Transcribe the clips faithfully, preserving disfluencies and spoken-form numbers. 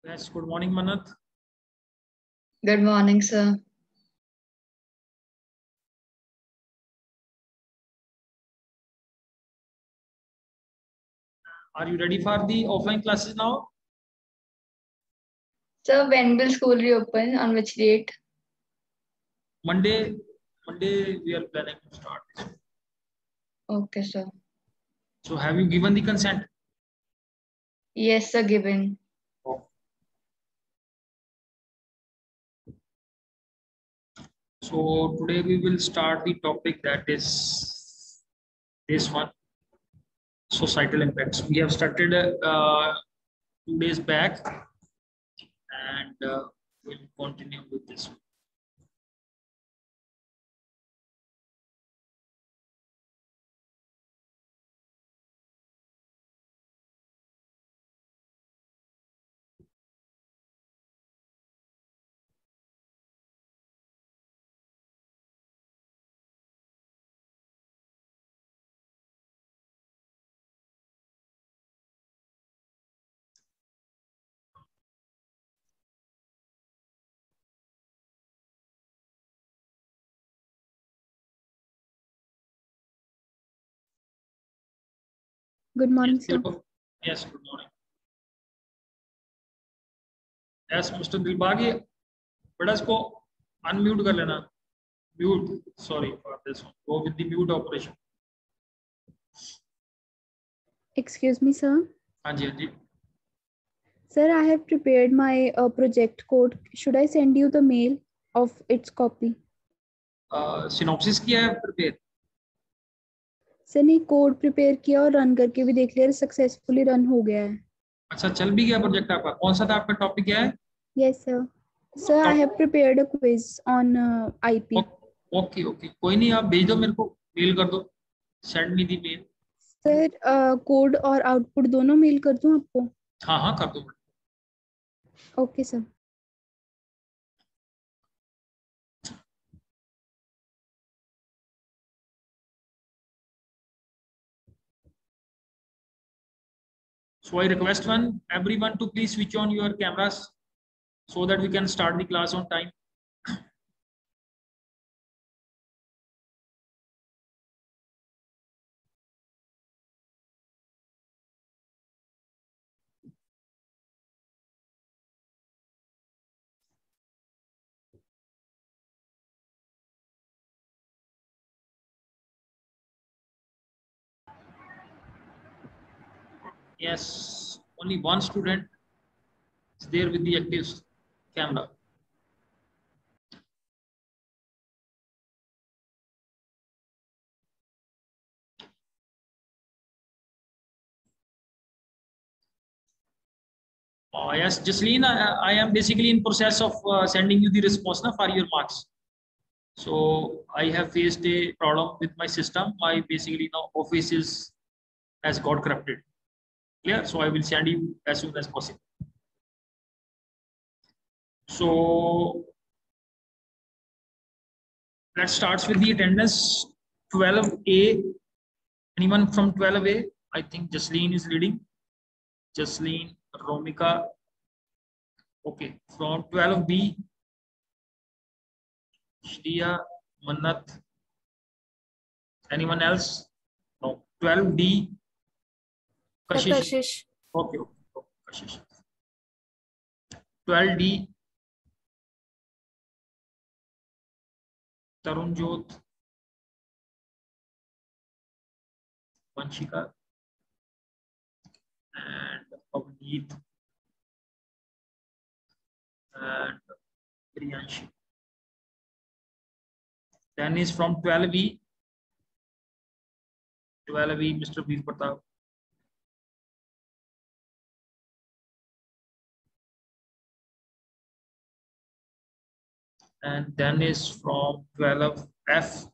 Yes, good morning, Manath. Good morning, sir. Are you ready for the offline classes now? Sir, when will school reopen? On which date? Monday, Monday we are planning to start. Okay, sir. So have you given the consent? Yes, sir, given. Oh. So today we will start the topic that is this one, societal impacts. We have started uh, two days back and uh, we'll continue with this one. Good morning, Yes, sir. yes, good morning. Yes, Mister Dilbagi, but इसको unmute कर लेना. Mute, sorry for this one. Go with the mute operation. Excuse me, sir. हाँ जी, हाँ जी. Sir, I have prepared my uh, project code. Should I send you the mail of its copy? Uh, synopsis किया है prepare. Sir नहीं, code prepare किया और run करके भी देख लिया, सक्सेसफुली रन हो गया है. अच्छा, चल भी गया प्रोजेक्ट आपका. कौन सा था आपका टॉपिक क्या है? Yes, sir. Sir, I have prepared a quiz on uh, I P. Okay okay, कोई नहीं, आप भेज दो मेरे को, मेल कर दो. Send me the mail. Sir, code और आउटपुट दोनों मेल कर दूं आपको? हाँ हाँ कर दो. Okay sir. So I request one everyone to please switch on your cameras so that we can start the class on time. Yes, only one student is there with the active camera. Uh, yes, Jasleen, I, I am basically in process of uh, sending you the response na, for your marks. So I have faced a problem with my system. My basically now office is has got corrupted. Clear? So I will send you as soon as possible. So let's start with the attendance. twelve A. Anyone from twelve A? I think Jasleen is leading. Jasleen, Romika. Okay. From twelve B. Shriya, Mannat. Anyone else? No. twelve D. Kashish. Kashish. Okay. Okay. Okay. Kashish. twelve D. Tarunjot. Vanshika. And Avneet. And Priyanshi. Then is from twelve B. twelve B, Mister Veer Pratap. And then is from twelve F.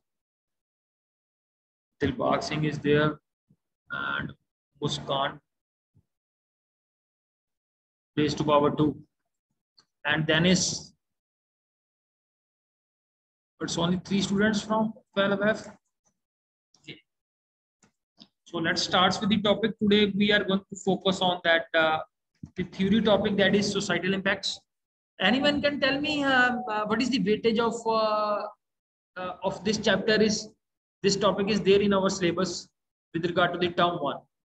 Dilbag Singh is there. And Muskan. Raised to power two. And then is it's only three students from twelve F. Okay. So let's start with the topic. Today we are going to focus on that uh, the theory topic, that is societal impacts. Anyone can tell me uh, uh, what is the weightage of uh, uh, of this chapter is this topic is there in our syllabus with regard to the term one?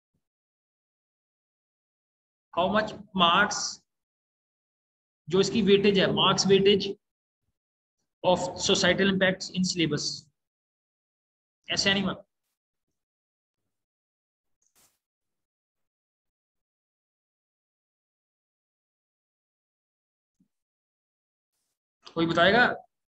How much marks जो इसकी weightage है, marks weightage of societal impacts in syllabus? Yes, anyone? कोई बताएगा?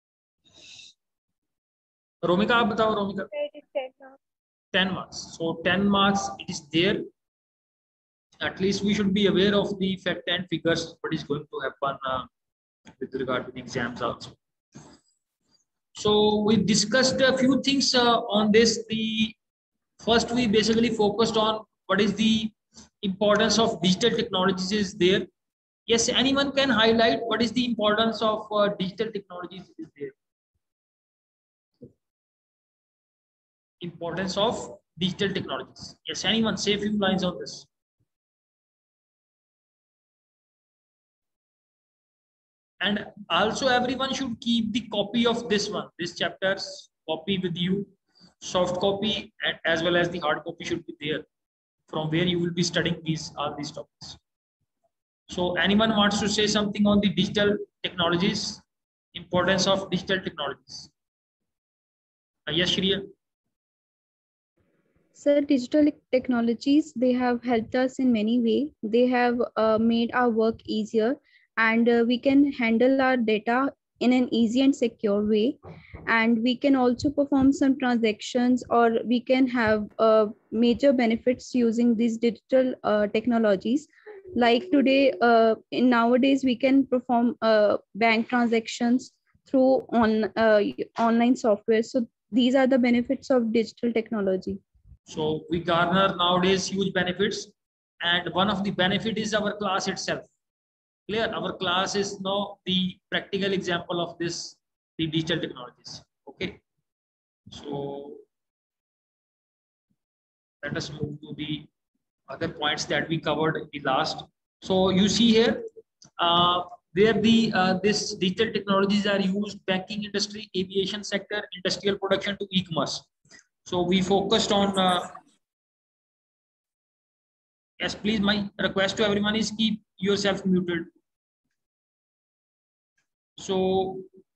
रोमिका आप बताओ Romika. ten marks. So ten marks it is there. At least we should be aware of the fact and figures what is going to happen uh, with regard to the exams also. So we discussed a few things uh, on this. The first we basically focused on what is the importance of digital technologies is there. Yes, anyone can highlight what is the importance of uh, digital technologies is there. Importance of digital technologies. Yes, anyone say a few lines on this. And also everyone should keep the copy of this one, this chapter's copy with you. Soft copy and as well as the hard copy should be there, from where you will be studying these all these topics. So anyone wants to say something on the digital technologies, importance of digital technologies? Uh, yes, Shriya. Sir, digital technologies, they have helped us in many ways. They have uh, made our work easier, and uh, we can handle our data in an easy and secure way. And we can also perform some transactions, or we can have uh, major benefits using these digital uh, technologies. Like today, uh, in nowadays, we can perform uh, bank transactions through on uh, online software. So these are the benefits of digital technology. So we garner nowadays huge benefits, and one of the benefit is our class itself. Clear? Our class is now the practical example of this, the digital technologies. Okay. So let us move to the other points that we covered in the last. So you see here, uh, where the uh, this digital technologies are used: banking industry, aviation sector, industrial production to e-commerce. So we focused on. Uh, yes, please. My request to everyone is keep yourself muted. So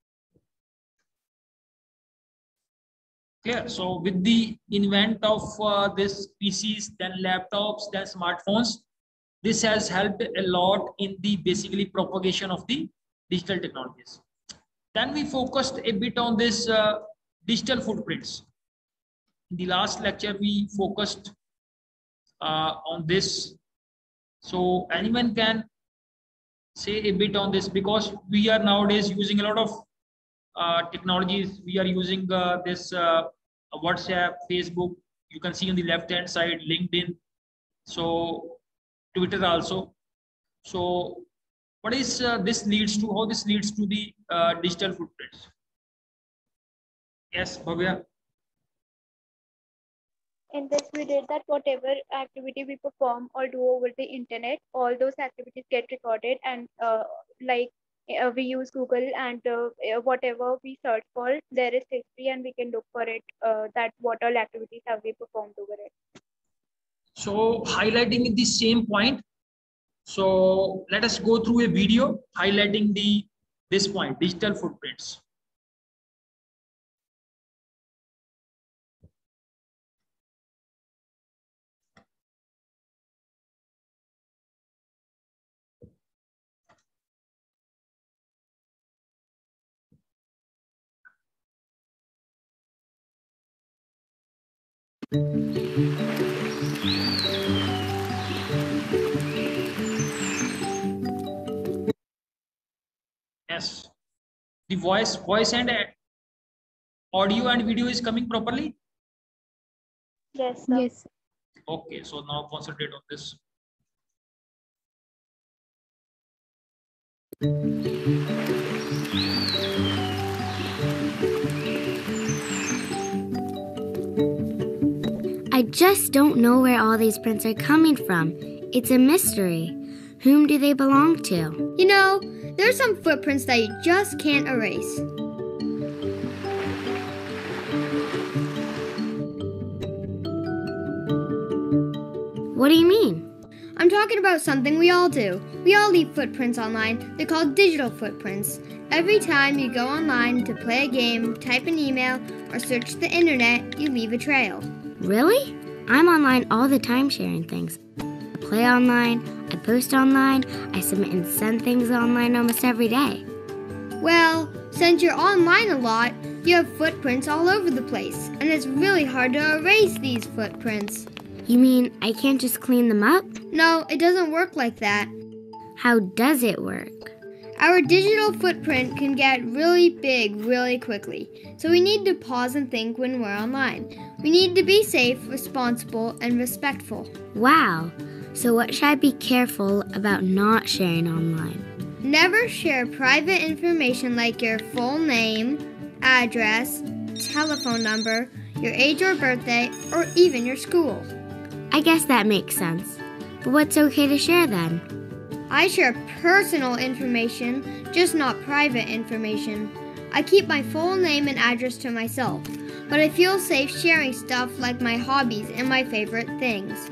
clear. So with the invent of uh, this P Cs, then laptops, then smartphones, this has helped a lot in the basically propagation of the digital technologies. Then we focused a bit on this uh, digital footprints. In the last lecture, we focused uh, on this. So anyone can say a bit on this, because we are nowadays using a lot of uh, technologies. We are using uh, this uh, WhatsApp, Facebook. You can see on the left hand side, LinkedIn. So Twitter also. So what is uh, this leads to? How this leads to the uh, digital footprints? Yes, Bhavya. In this, we did that whatever activity we perform or do over the internet, all those activities get recorded, and uh, like uh, we use Google, and uh, whatever we search for, there is history, and we can look for it, uh, that what all activities have we performed over it. So highlighting the same point. So let us go through a video highlighting the this point, digital footprints. Yes, the voice, voice and audio and video is coming properly. Yes, sir. Yes. Okay, so now concentrate on this. I just don't know where all these prints are coming from. It's a mystery. Whom do they belong to? You know, there's some footprints that you just can't erase. What do you mean? I'm talking about something we all do. We all leave footprints online. They're called digital footprints. Every time you go online to play a game, type an email, or search the internet, you leave a trail. Really? I'm online all the time sharing things. I play online, I post online, I submit and send things online almost every day. Well, since you're online a lot, you have footprints all over the place, and it's really hard to erase these footprints. You mean I can't just clean them up? No, it doesn't work like that. How does it work? Our digital footprint can get really big really quickly, so we need to pause and think when we're online. We need to be safe, responsible, and respectful. Wow. So what should I be careful about not sharing online? Never share private information like your full name, address, telephone number, your age or birthday, or even your school. I guess that makes sense. But what's okay to share then? I share personal information, just not private information. I keep my full name and address to myself, but I feel safe sharing stuff like my hobbies and my favorite things.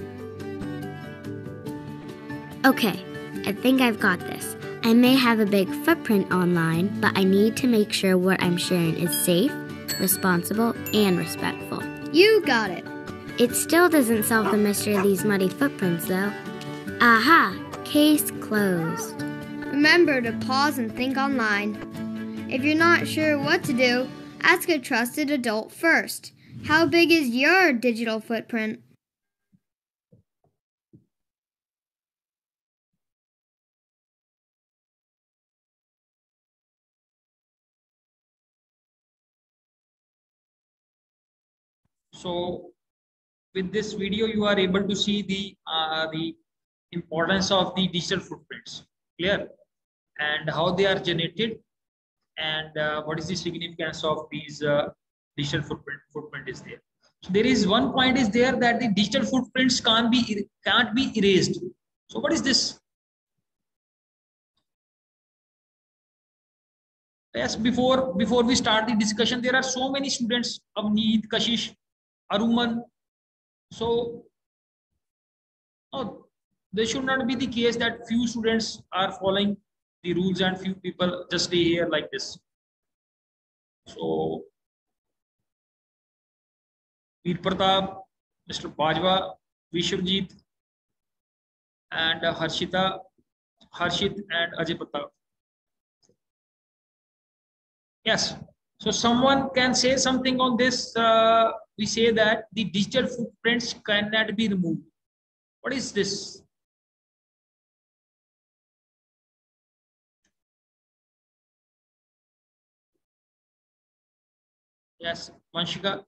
Okay, I think I've got this. I may have a big footprint online, but I need to make sure what I'm sharing is safe, responsible, and respectful. You got it. It still doesn't solve the mystery of these muddy footprints, though. Aha! Case closed. Remember to pause and think online. If you're not sure what to do, ask a trusted adult first. How big is your digital footprint? So with this video, you are able to see the uh, the importance of the digital footprints, clear, and how they are generated, and uh, what is the significance of these uh, digital footprint footprint is there. So there is one point is there that the digital footprints can't be can't be erased. So what is this? Yes, before before we start the discussion, there are so many students, Avneet, Kashish, Aruman. So oh, there should not be the case that few students are following the rules and few people just stay here like this. So Veer Pratap, Mister Bajwa, Vishwajit, and uh, Harshita, Harshit, and Ajay Pratap. Yes. So someone can say something on this. Uh, we say that the digital footprints cannot be removed. What is this? Yes, Vanshika.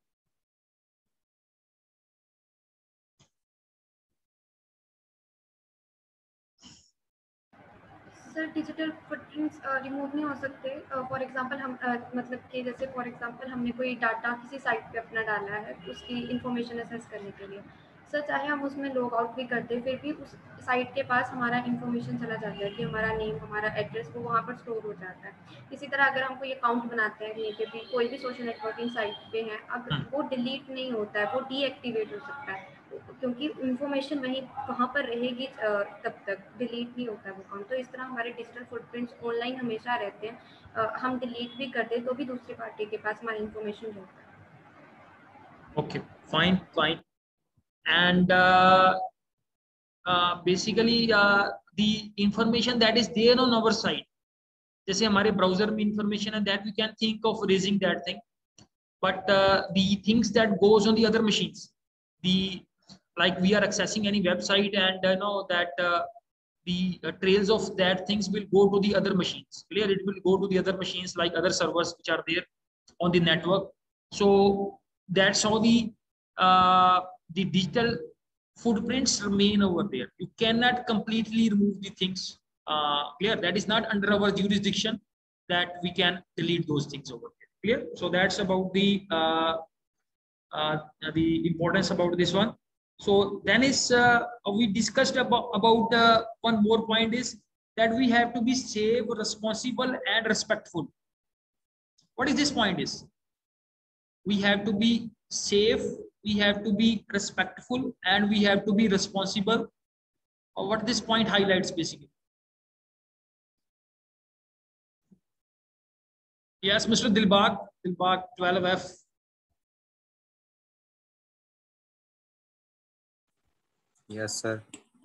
Sir digital footprints remove नहीं हो सकते. For example हम uh, मतलब कि जैसे for example हमने कोई data किसी साइट पे अपना डाला है उसकी इंफॉर्मेशन असेस करने के लिए. सर चाहे हम उसमें लॉग आउट भी करते फिर भी उस साइट के पास हमारा इंफॉर्मेशन चला जाता है कि हमारा नेम, हमारा एड्रेस वो वहाँ पर स्टोर हो जाता है. इसी तरह अगर हम कोई अकाउंट बनाते हैं कहीं पे भी, कोई भी सोशल नेटवर्किंग साइट पे हैं, अब वो डिलीट नहीं होता है, वो डीएक्टिवेट हो सकता है क्योंकि इंफॉर्मेशन वहीं वहाँ पर रहेगी तब तक, डिलीट नहीं होता है वो अकाउंट. तो इस तरह हमारे डिजिटल फुटप्रिंट्स ऑनलाइन हमेशा रहते हैं. हम डिलीट भी कर दें तो भी दूसरी पार्टी के पास हमारी इंफॉर्मेशन रहता है. Okay, fine, fine. And uh, uh, basically uh, the information that is there on our site, जैसे हमारे ब्राउजर में information है, that we can think of raising that thing, but uh, the things that goes on the other machines, the like we are accessing any website and uh, know that uh, the uh, trails of that things will go to the other machines. Clear? It will go to the other machines like other servers which are there on the network. So that's how the uh, the digital footprints remain over there. You cannot completely remove the things. Uh, clear? That is not under our jurisdiction that we can delete those things over there. Clear? So that's about the uh, uh, the importance about this one. So then is uh, we discussed about about uh, one more point is that we have to be safe, responsible, and respectful. What is this point is? We have to be safe, we have to be respectful, and we have to be responsible. Or what this point highlights basically. Yes, Mister Dilbag, Dilbag twelve F. Yes, sir.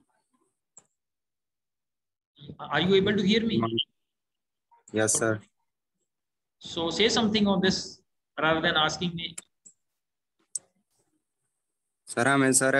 Are you able to hear me? Yes, sir. So say something on this rather than asking me. Sir हमें sir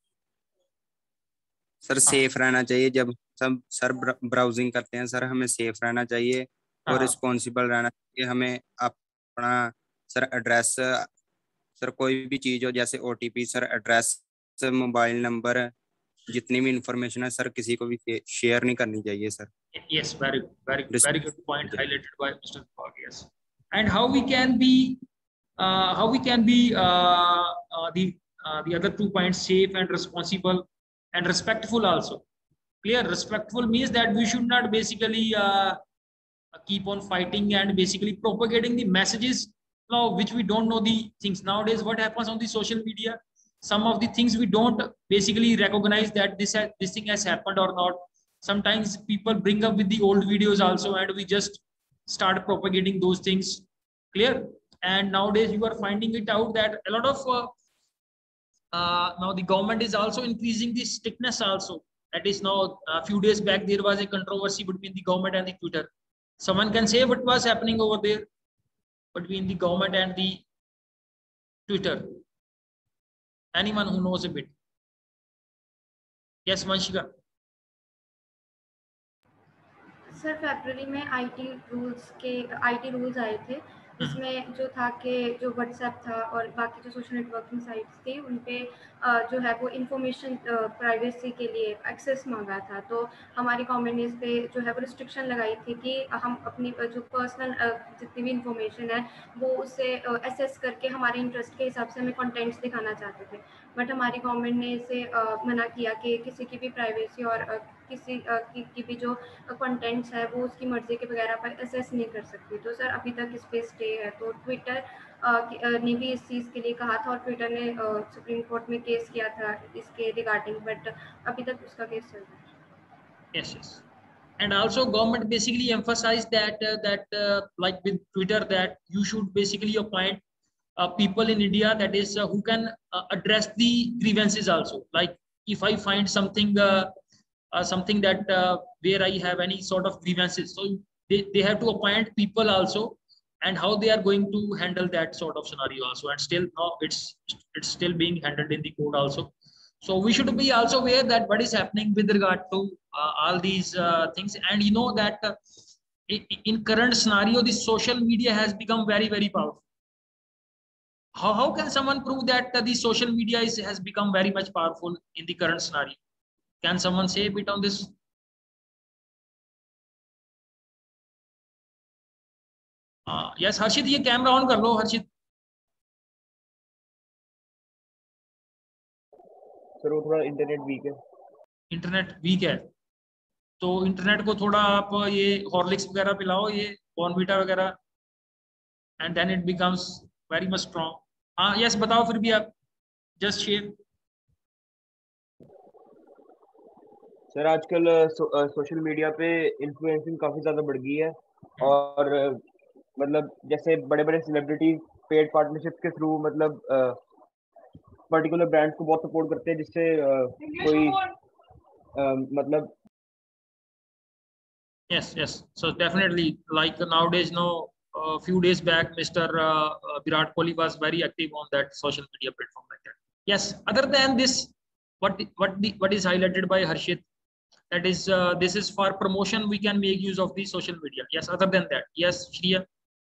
sir safe रहना चाहिए जब सब sir browsing करते हैं sir हमें safe रहना चाहिए और रिस्पॉन्सिबल रहना चाहिए हमें अपना सर एड्रेस सर कोई भी चीज हो जैसे OTP sir address mobile number जितनी भी इंफॉर्मेशन है सर किसी को भी शेयर नहीं करनी चाहिए sir. Yes, very very very good point highlighted by Mister Dilbag. Yes, and how we can be uh, how we can be uh, uh, the uh, the other two points, safe and responsible and respectful also. Clear? Respectful means that we should not basically uh, keep on fighting and basically propagating the messages now which we don't know the things. Nowadays what happens on the social media, some of the things we don't basically recognize that this has, this thing has happened or not. Sometimes people bring up with the old videos also and we just start propagating those things. Clear? And nowadays you are finding it out that a lot of uh, uh, now the government is also increasing the strictness also. That is now a few days back there was a controversy between the government and the Twitter. Someone can say what was happening over there between the government and the Twitter. Anyone who knows a bit. Yes, Vanshika. Sir फरवरी में IT rules के IT rules आए थे जिसमें जो था कि जो व्हाट्सएप था और बाकी जो सोशल नेटवर्किंग साइट्स थी उन पे जो है वो इंफॉर्मेशन प्राइवेसी के लिए एक्सेस मांगा था. तो हमारी गवर्नमेंट ने इस पे जो है वो रिस्ट्रिक्शन लगाई थी कि हम अपनी जो पर्सनल जितनी भी इंफॉर्मेशन है वो उससे एसेस करके हमारे इंटरेस्ट के हिसाब से हमें कंटेंट्स दिखाना चाहते थे. बट हमारी गवर्नमेंट ने इसे मना किया कि किसी की भी प्राइवेसी और किसी की, की भी जो कंटेंट्स है वो उसकी मर्जी के वगैरह पर एसेस नहीं कर सकती. तो सर अभी तक इस पे स्टे है. तो ट्विटर ने भी इस चीज़ के लिए कहा था और ट्विटर ने सुप्रीम कोर्ट में केस किया था इसके रिगार्डिंग, बट अभी तक उसका केस चल रहा है. Yes, yes. And also government basically emphasized that uh, that uh, like with Twitter that you should basically appoint uh, people in India that is uh, who can uh, address the grievances also. Like if I find something uh, uh, something that uh, where I have any sort of grievances, so they, they have to appoint people also, and how they are going to handle that sort of scenario also. And still now it's it's still being handled in the court also. So we should be also aware that what is happening with regard to uh, all these uh, things. And you know that uh, in current scenario, the social media has become very, very powerful. How, how can someone prove that uh, the social media is, has become very much powerful in the current scenario? Can someone say a bit on this? Uh, yes, Harshit, ये camera on कर लो, Harshit. Sir वो थोड़ा internet weak है. Internet weak है तो internet को थोड़ा आप ये हॉर्लिक्स वगैरह पिलाओ, ये बॉर्नवीटा वगैरह, and then it becomes very much strong. हाँ यस, बताओ फिर भी आप, जस्ट शेयर. सर आजकल सो, सोशल मीडिया पे इन्फ्लुएंसिंग काफी ज्यादा बढ़ गई है और मतलब जैसे बड़े बड़े सेलिब्रिटी पेड पार्टनरशिप के थ्रू मतलब पर्टिकुलर ब्रांड्स को बहुत सपोर्ट करते हैं जिससे कोई मतलब yes yes so definitely like nowadays no a uh, few days back Mister Uh, uh, Virat Kohli was very active on that social media platform like that. Yes, other than this, what what the what is highlighted by Harshit, that is uh, this is for promotion we can make use of the social media. Yes, other than that, yes Shriya.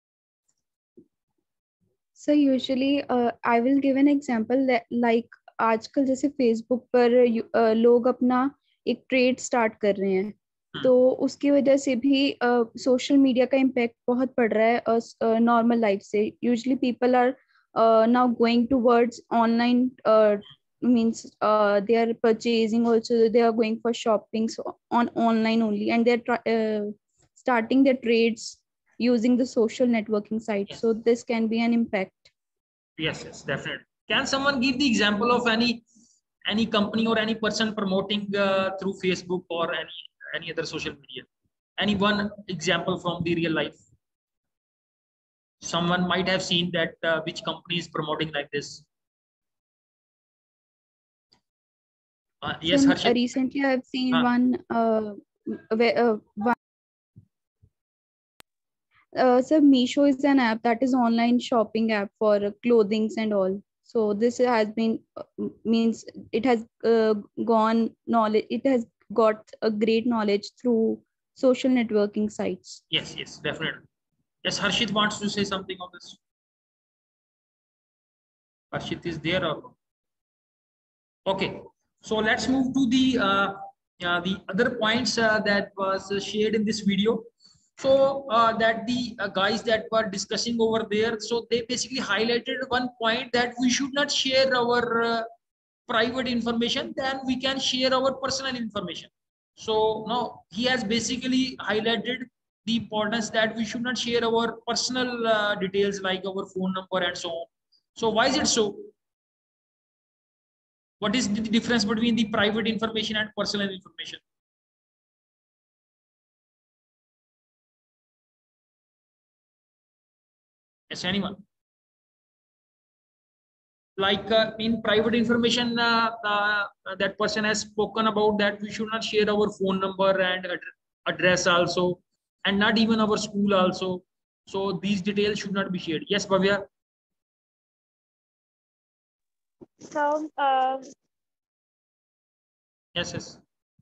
So usually uh, I will give an example that like आजकल जैसे Facebook पर uh, लोग अपना एक trade start कर रहे हैं, तो उसकी वजह से भी सोशल uh, मीडिया का इम्पैक्ट बहुत पड़ रहा है नॉर्मल uh, लाइफ से. Usually people are now going towards online means uh, they are purchasing also, they are going for shopping so on online only, and they're uh, starting their trades using the social networking site. Yes. So this can be an impact. Yes, yes, definitely. Can someone give the example of any any company or any person promoting uh, through Facebook or any any other social media? Any one example from the real life? Someone might have seen that uh, which company is promoting like this. Uh, yes, So, Harshit. recently I've seen Huh. one uh, where, uh, one uh, so Meesho is an app that is online shopping app for uh, clothings and all. So this has been uh, means it has uh, gone knowledge, it has got a great knowledge through social networking sites. Yes, yes, definitely. Yes, Harshit wants to say something on this. Harshit is there or no? Okay, so let's move to the uh, uh, the other points uh, that was uh, shared in this video. So uh, that the uh, guys that were discussing over there, so they basically highlighted one point that we should not share our uh, private information, then we can share our personal information. So now he has basically highlighted the importance that we should not share our personal uh, details like our phone number and so on. So why is it so? What is the difference between the private information and personal information? Yes, anyone? Like uh, in private information, uh, uh, that person has spoken about that we should not share our phone number and ad address also, and not even our school also. So these details should not be shared. Yes, Bhavya? So, uh, Yes, yes.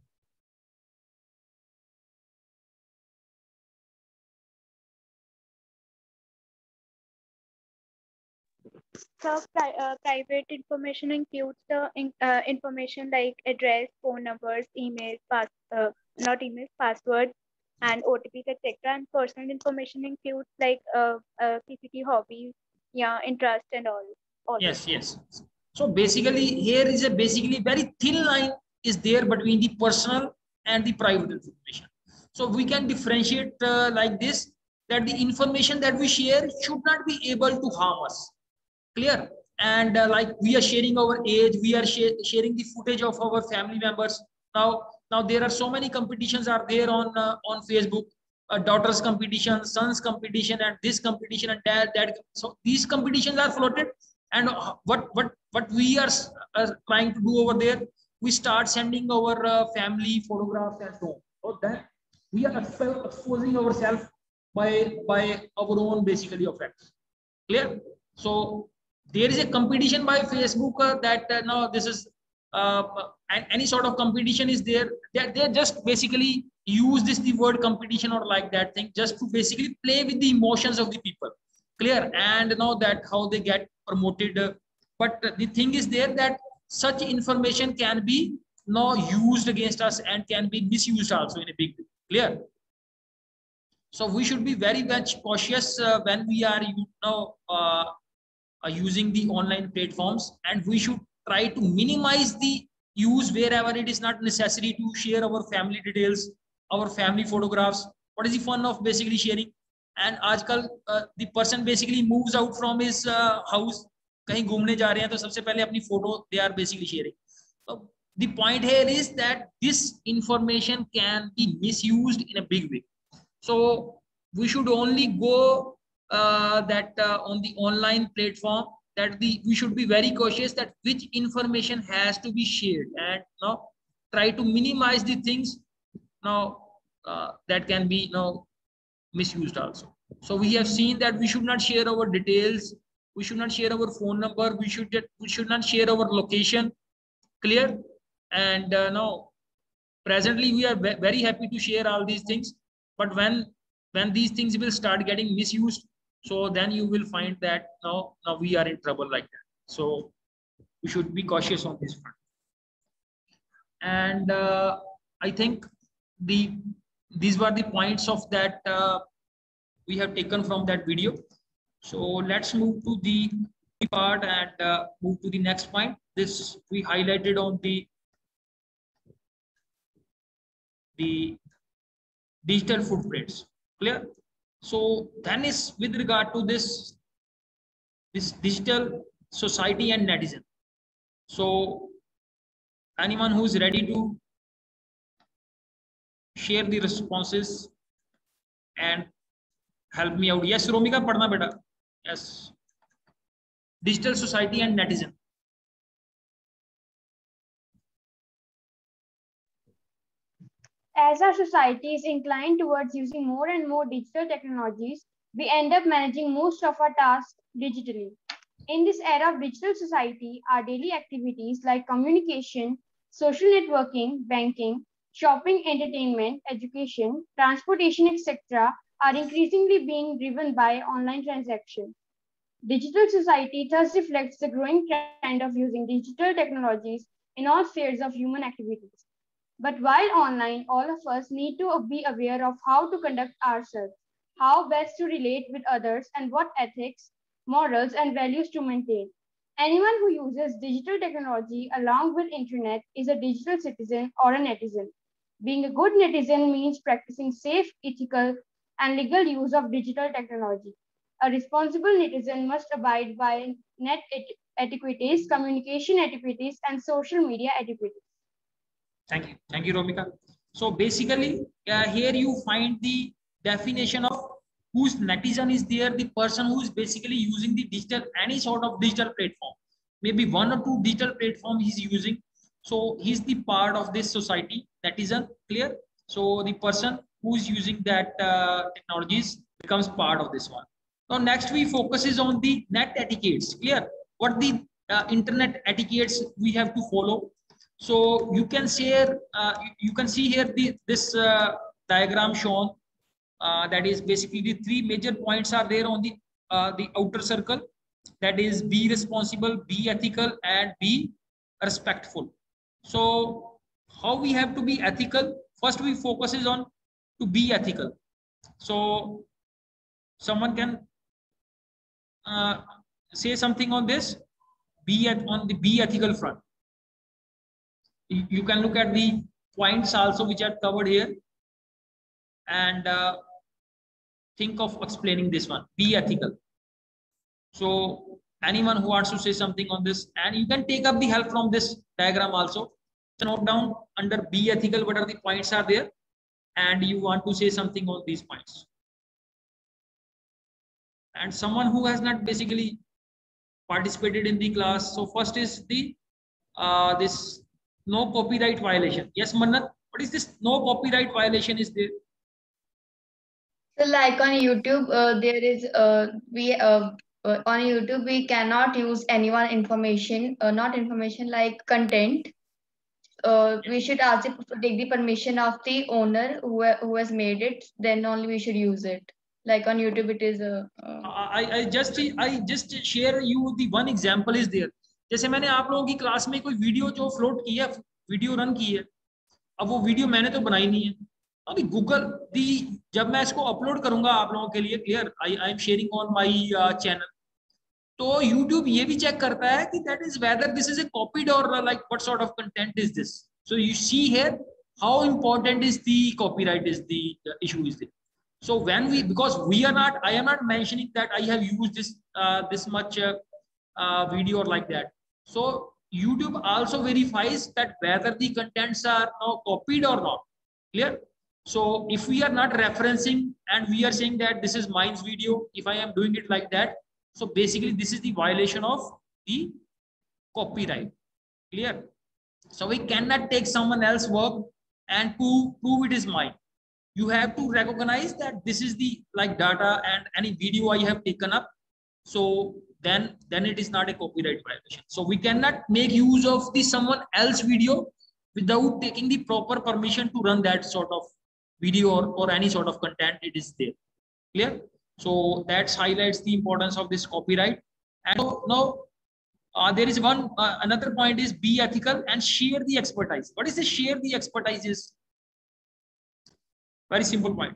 So, pri uh, private information includes the in, uh, information like address, phone numbers, emails, pass uh, not emails, passwords, and O T Ps, et cetera. And personal information includes like uh, uh, P C T hobbies, yeah, interest, and all. all Yes, yes. So basically, here is a basically very thin line is there between the personal and the private information. So we can differentiate uh, like this, that the information that we share should not be able to harm us. Clear? And uh, like we are sharing our age, we are sh sharing the footage of our family members. Now, now there are so many competitions are there on uh, on Facebook. Uh, daughters competition, sons competition, and this competition and that that. So these competitions are floated, and what what what we are uh, trying to do over there, we start sending our uh, family photographs and so on. So that we are exposing ourselves by by our own basically effects. Clear? So there is a competition by Facebook uh, that uh, now this is uh, any sort of competition is there, that they just basically use this the word competition or like that thing just to basically play with the emotions of the people. Clear? And now that how they get promoted. Uh, but the thing is there that such information can be now used against us and can be misused also in a big way. Clear? So we should be very much cautious uh, when we are you know uh, uh, using the online platforms, and we should try to minimize the use wherever it is not necessary to share our family details, our family photographs. What is the fun of basically sharing? And आजकल uh, the person basically moves out from his uh, house, कहीं घूमने जा रहे हैं तो सबसे पहले अपनी photo they are basically sharing. So the point here is that this information can be misused in a big way. So we should only go uh, that uh, on the online platform, that the we should be very cautious that which information has to be shared, and now try to minimize the things now uh, that can be now misused also. So we have seen that we should not share our details, we should not share our phone number, we should get, we should not share our location. Clear? And uh, now presently we are very happy to share all these things, but when when these things will start getting misused, so then you will find that now now we are in trouble like that. So we should be cautious on this front. And uh, I think the these were the points of that uh, we have taken from that video. So let's move to the part and uh, move to the next point, this we highlighted on the the digital footprints. Clear? So then is with regard to this this digital society and netizen. So anyone who is ready to share the responses and help me out. Yes, Romika, padna beta. Yes. Digital society and netizen. As our society is inclined towards using more and more digital technologies, we end up managing most of our tasks digitally. In this era of digital society, our daily activities like communication, social networking, banking, shopping, entertainment, education, transportation, et cetera are increasingly being driven by online transactions. Digital society thus reflects the growing trend of using digital technologies in all spheres of human activities. But while online, all of us need to be aware of how to conduct ourselves, how best to relate with others, and what ethics, morals, and values to maintain. Anyone who uses digital technology along with internet is a digital citizen or a netizen. Being a good netizen means practicing safe, ethical, and legal use of digital technology. A responsible netizen must abide by net et- etiquettes, communication etiquettes, and social media etiquettes. Thank you. Thank you, Romika. So basically, uh, here you find the definition of whose netizen is there, the person who is basically using the digital, any sort of digital platform. Maybe one or two digital platform he's using. So he's the part of this society, netizen, clear? So the person who is using that uh, technologies becomes part of this one. Now next we focuses on the net etiquettes, clear? What the uh, internet etiquettes we have to follow. So you can share, uh, you can see here the, this uh, diagram shown. Uh, that is basically the three major points are there on the uh, the outer circle. That is be responsible, be ethical, and be respectful. So how we have to be ethical? First, we focuses on to be ethical. So someone can uh, say something on this. Be at on the be ethical front. You can look at the points also which are covered here and uh, think of explaining this one. Be ethical. So anyone who wants to say something on this, and you can take up the help from this diagram also. So note down under be ethical what are the points are there, and you want to say something on these points. And someone who has not basically participated in the class. So first is the uh, this no copyright violation. Yes, Mannat, what is this no copyright violation is there? So like on YouTube, uh, there is uh, we uh, uh, on YouTube we cannot use anyone information, uh, not information like content. Uh, we should ask it, take the permission of the owner who who has made it. Then only we should use it. Like on YouTube, it is a. Uh, I I just I just share you the one example is there. जैसे मैंने आप लोगों की class में कोई video जो float की है, वीडियो रन की है, अब वो वीडियो मैंने तो बनाई नहीं है. अभी गूगल दी जब मैं इसको अपलोड करूंगा आप लोगों के लिए, clear, I I am sharing on my channel, तो यूट्यूब ये भी चेक करता है कि that is whether this is a copied और like what sort of content is this. So you see here how important is the copyright is the issue is there. So when we, because we are not, I am not mentioning that I have used this uh, this much uh, uh, video or like that. So YouTube also verifies that whether the contents are now copied or not. Clear? So if we are not referencing and we are saying that this is mine's video, if I am doing it like that, so basically this is the violation of the copyright. Clear? So we cannot take someone else's work and to prove it is mine. You have to recognize that this is the like data and any video I have taken up. So then, then it is not a copyright violation. So we cannot make use of the someone else video without taking the proper permission to run that sort of video or, or any sort of content it is there. Clear? So that highlights the importance of this copyright. And so now uh, there is one, uh, another point is be ethical and share the expertise. What is the share the expertise is? Very simple point.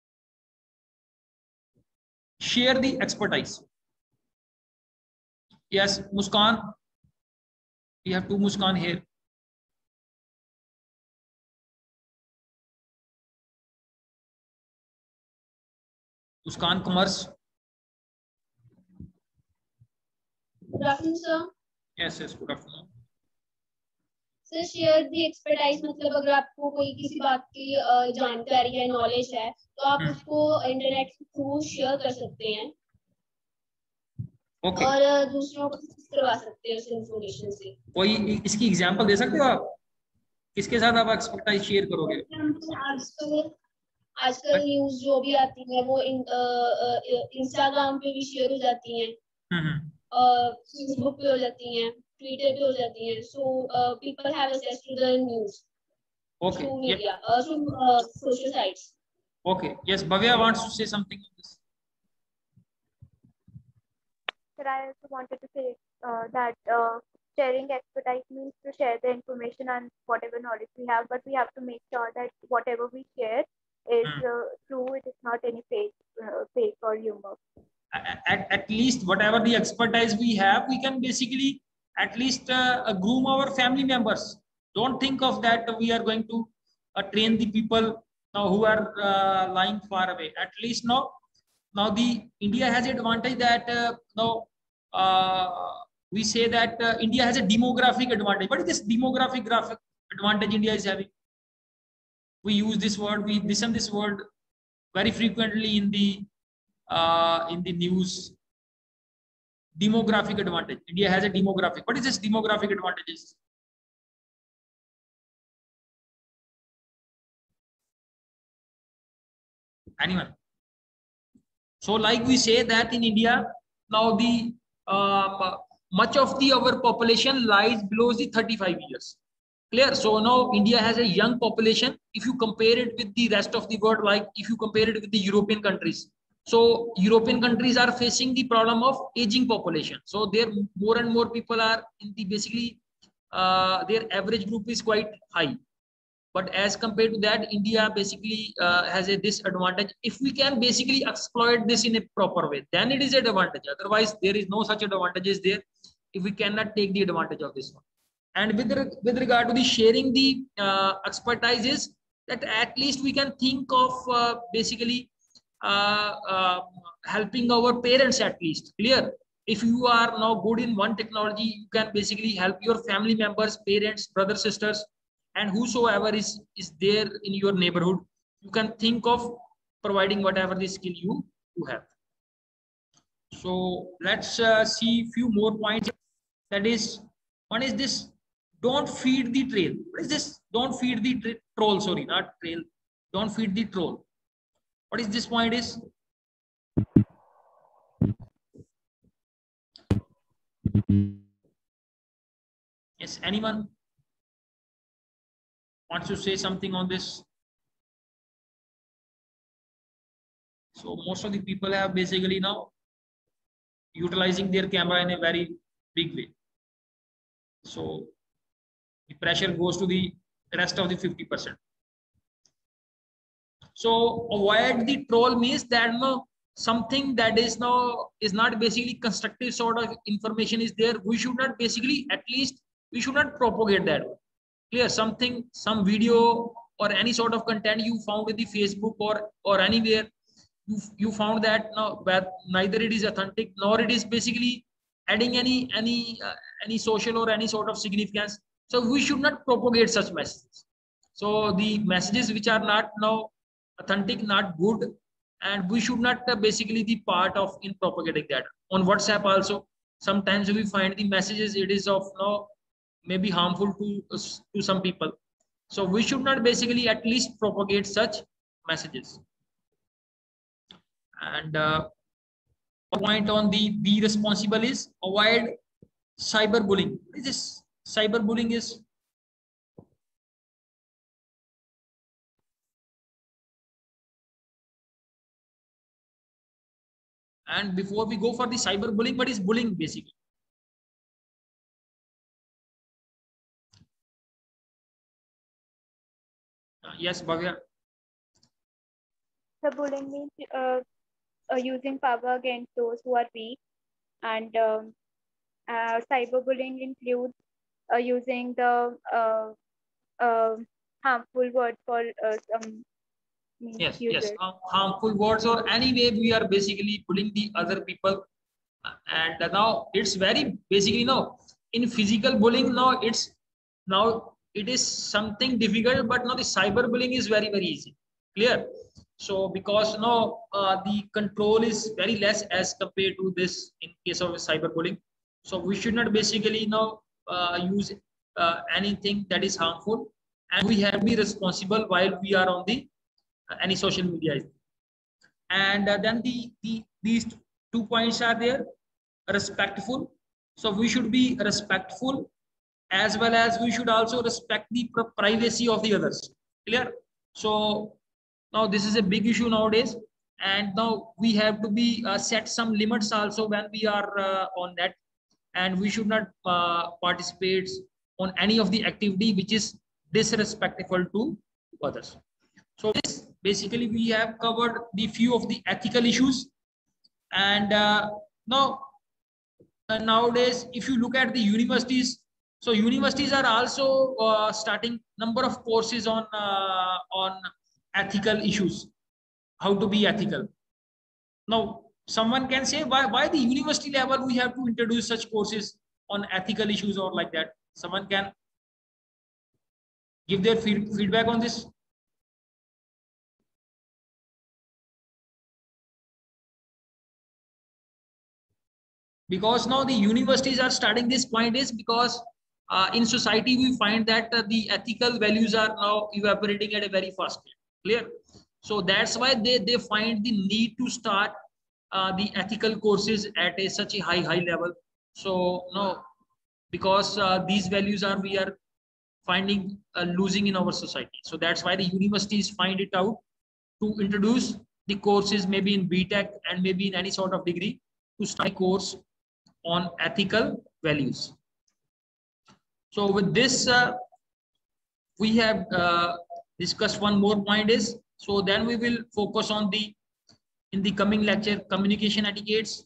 Share the expertise. Yes, Muskan. We have two Muskan here. Muskan Commerce. Good afternoon, sir. Yes, yes, good afternoon. Sir, share the expertise. मतलब अगर आपको कोई किसी बात की जानकारी है, knowledge है, तो आप उसको इंटरनेट के थ्रू शेयर कर सकते हैं okay. और दूसरों को करवा सकते हैं उस इंफॉर्मेशन से। कोई इसकी एग्जांपल दे सकते हो आप? किसके साथ आप एक्सपर्टाइज शेयर करोगे? आजकल आजकल न्यूज जो भी आती है वो इंस्टाग्राम पे भी शेयर हो जाती हैं, फेसबुक पे हो जाती हैं, ट्विटर पे हो जाती हैं। So people have access to the news through media through social sites. Okay. Yes, Bhavya wants to say something on this. Sir, I also wanted to say uh, that uh, sharing expertise means to share the information and whatever knowledge we have, but we have to make sure that whatever we share is uh, true. It is not any fake, uh, fake or humor. At, at least whatever the expertise we have, we can basically at least uh, groom our family members. Don't think of that we are going to uh, train the people now who are uh, lying far away. At least now, now the India has an advantage that uh, now uh, we say that uh, India has a demographic advantage. What is this demographic graphic advantage India is having? We use this word, we listen this word very frequently in the uh, in the news. Demographic advantage. India has a demographic. What is this demographic advantages? Anyone? So like we say that in India, now the uh, much of the our population lies below the thirty-five years. Clear? So now India has a young population. If you compare it with the rest of the world, like if you compare it with the European countries, so European countries are facing the problem of aging population. So there more and more people are in the basically uh, their average group is quite high. But as compared to that, India basically uh, has a disadvantage. If we can basically exploit this in a proper way, then it is an advantage. Otherwise, there is no such advantages there if we cannot take the advantage of this one. And with, with regard to the sharing the uh, expertises, that at least we can think of uh, basically uh, uh, helping our parents at least. Clear? If you are now good in one technology, you can basically help your family members, parents, brothers, sisters, and whosoever is, is there in your neighborhood. You can think of providing whatever the skill you, you have. So let's uh, see few more points. That is, one is this, don't feed the trail. What is this? Don't feed the troll, sorry, not trail. Don't feed the troll. What is this point is? Yes, anyone wants to say something on this? So most of the people have basically now utilizing their camera in a very big way. So the pressure goes to the rest of the fifty percent. So avoid the troll means that no something that is now is not basically constructive sort of information is there. We should not basically, at least we should not propagate that. Clear? Something, some video or any sort of content you found in the Facebook or or anywhere, you, you found that no, that neither it is authentic nor it is basically adding any any uh, any social or any sort of significance. So we should not propagate such messages. So the messages which are not now authentic, not good, and we should not uh, basically be part of in propagating that. On WhatsApp also, sometimes we find the messages it is of no maybe harmful to to some people. So we should not basically at least propagate such messages. And uh, point on the be responsible is avoid cyberbullying. What is this? Cyberbullying is and before we go for the cyberbullying, what is bullying basically? Uh, yes, Bhavya. So bullying means uh, uh, using power against those who are weak, and um, Uh, cyberbullying includes uh, using the uh, uh, harmful word for uh, some yes users. yes uh, harmful words, or any way we are basically bullying the other people. And now it's very basically now in physical bullying, now it's now it is something difficult, but now the cyber bullying is very very easy. Clear? So because now uh, the control is very less as compared to this in case of cyber bullying. So we should not basically now uh, use uh, anything that is harmful, and we have to be responsible while we are on the uh, any social media. And uh, then the, the these two points are there. Respectful, so we should be respectful, as well as we should also respect the privacy of the others. Clear? So now this is a big issue nowadays, and now we have to be uh, set some limits also when we are uh, on net, and we should not uh, participate on any of the activity which is disrespectful to others. So this basically we have covered the few of the ethical issues. And uh, now uh, nowadays if you look at the universities, so universities are also uh, starting number of courses on uh, on ethical issues, how to be ethical. Now someone can say, why why the university level we have to introduce such courses on ethical issues or like that? Someone can give their feed, feedback on this. Because now the universities are starting this point is because uh, in society we find that uh, the ethical values are now evaporating at a very fast rate. Clear? So that's why they, they find the need to start uh, the ethical courses at a such a high high level. So no, because uh, these values are we are finding uh, losing in our society. So that's why the universities find it out to introduce the courses maybe in B Tech and maybe in any sort of degree to start a course on ethical values. So with this, uh, we have uh, discussed one more point is, so then we will focus on the, in the coming lecture, communication etiquettes,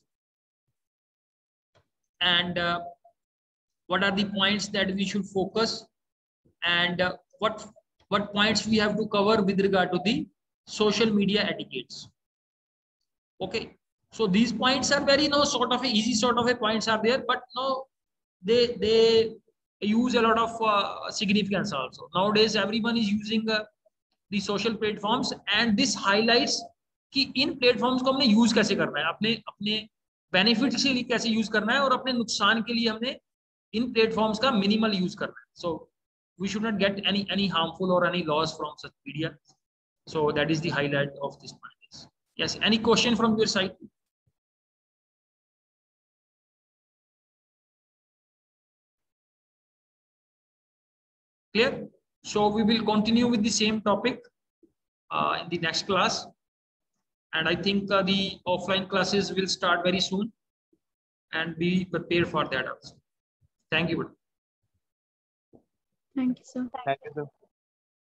and uh, what are the points that we should focus, and uh, what, what points we have to cover with regard to the social media etiquettes. Okay. So these points are very no sort of a easy sort of a points are there, but no, they they use a lot of uh, significance also. Nowadays, everyone is using uh, the social platforms, and this highlights कि इन platforms को हमने use कैसे करना है, अपने अपने benefit के लिए कैसे use करना है, और अपने नुकसान के लिए हमने इन platforms का minimal use करना है. So we should not get any any harmful or any loss from such media. So that is the highlight of this point. Yes. Any question from your side? Clear? So we will continue with the same topic uh, in the next class. And I think uh, the offline classes will start very soon, and be prepared for that also. Thank you. Thank you, sir. Thank you, sir.